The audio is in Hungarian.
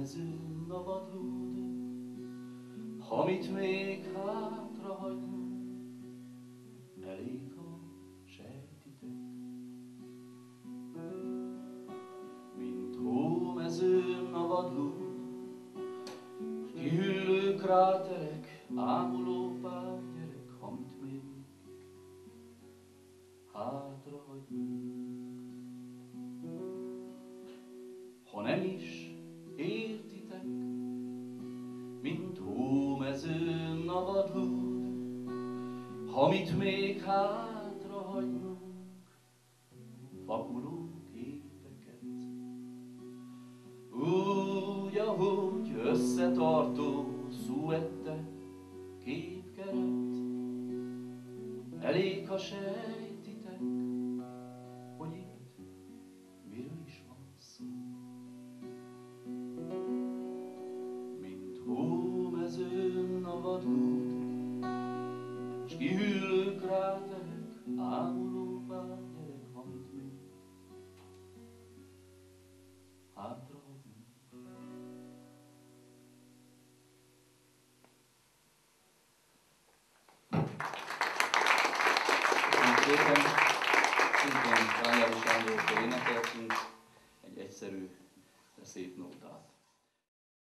mezőn szabadlód, amit még hátra hagynunk, elég, ha sejtitek. Mint hómezőn avadlód, s kihűlő kráterek, ámuló pár gyerek, amit még hátra hagynunk. Ha nem is értitek, mint hómezőn avadlód, amit még hátra hagynunk, fakuló képeket. Úgy, ahogy összetartó szuette képkeret, elég, ha sejtitek, hogy itt miről is van szó. Mint hómezőn avadlód, s kihűlő kráterek, ámuló pár gyerek, amit még hátra hagyunk. Köszönöm szépen! Szintén Rányári Sándortól énekeltünk egy egyszerű, de szép nótát.